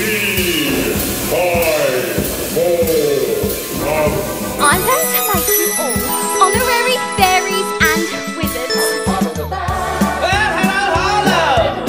I'm going to make you all honorary fairies and wizards. Well, hello, Harlow!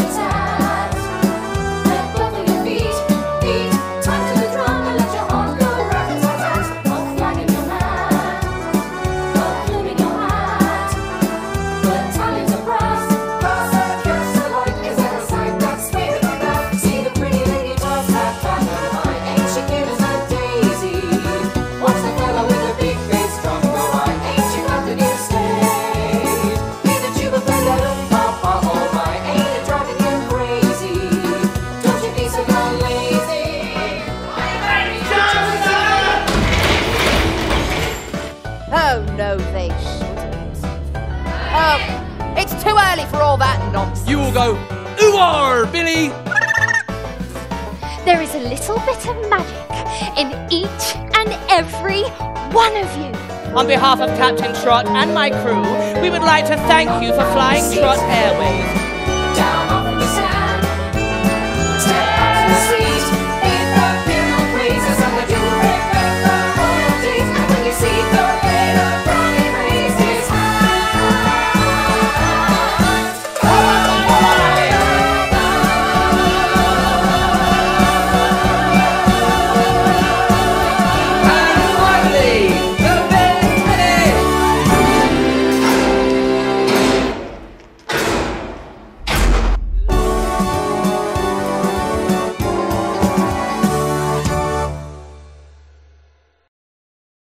Oh, no, they shouldn't. Oh, it's too early for all that nonsense. You will go, ooh-ar, Billy! There is a little bit of magic in each and every one of you. On behalf of Captain Trot and my crew, we would like to thank you for flying Trot Airways.